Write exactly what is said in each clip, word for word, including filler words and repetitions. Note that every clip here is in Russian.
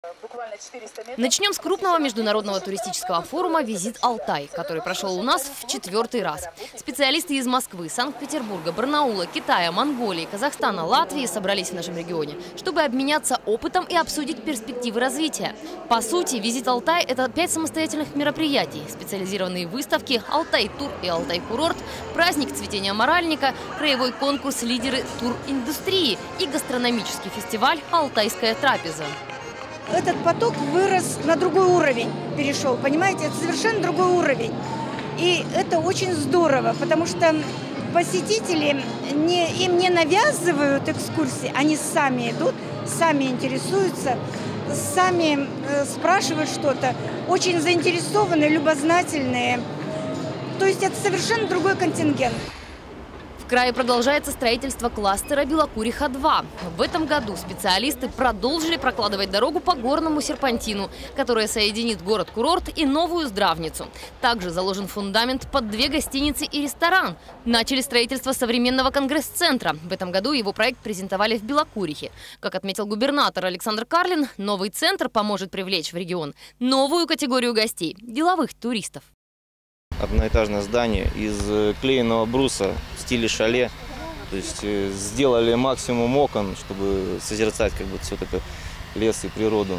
Начнем с крупного международного туристического форума «Визит Алтай», который прошел у нас в четвертый раз. Специалисты из Москвы, Санкт-Петербурга, Барнаула, Китая, Монголии, Казахстана, Латвии собрались в нашем регионе, чтобы обменяться опытом и обсудить перспективы развития. По сути, «Визит Алтай» – это пять самостоятельных мероприятий, специализированные выставки, Алтай-тур и Алтай-курорт, праздник цветения моральника, краевой конкурс «Лидеры туриндустрии» и гастрономический фестиваль «Алтайская трапеза». Этот поток вырос на другой уровень, перешел, понимаете, это совершенно другой уровень. И это очень здорово, потому что посетители, не, им не навязывают экскурсии, они сами идут, сами интересуются, сами э, спрашивают что-то, очень заинтересованные, любознательные. То есть это совершенно другой контингент. В крае продолжается строительство кластера Белокуриха-два. В этом году специалисты продолжили прокладывать дорогу по горному серпантину, которая соединит город-курорт и новую Здравницу. Также заложен фундамент под две гостиницы и ресторан. Начали строительство современного конгресс-центра. В этом году его проект презентовали в Белокурихе. Как отметил губернатор Александр Карлин, новый центр поможет привлечь в регион новую категорию гостей – деловых туристов. Одноэтажное здание из клееного бруса в стиле шале. То есть сделали максимум окон, чтобы созерцать как бы все это лес и природу.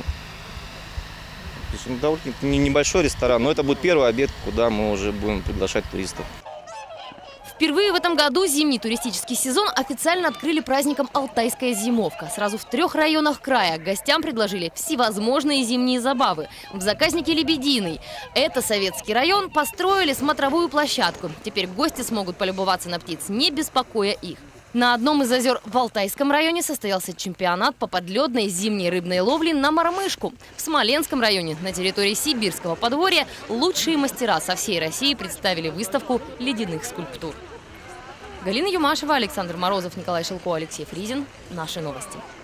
То есть, довольно небольшой ресторан, но это будет первый объект, куда мы уже будем приглашать туристов. Впервые в этом году зимний туристический сезон официально открыли праздником «Алтайская зимовка». Сразу в трех районах края гостям предложили всевозможные зимние забавы. В заказнике Лебединый. Это советский район, построили смотровую площадку. Теперь гости смогут полюбоваться на птиц, не беспокоя их. На одном из озер в Алтайском районе состоялся чемпионат по подледной зимней рыбной ловле на мормышку. В Смоленском районе на территории Сибирского подворья лучшие мастера со всей России представили выставку ледяных скульптур. Галина Юмашева, Александр Морозов, Николай Шилко, Алексей Фризин. Наши новости.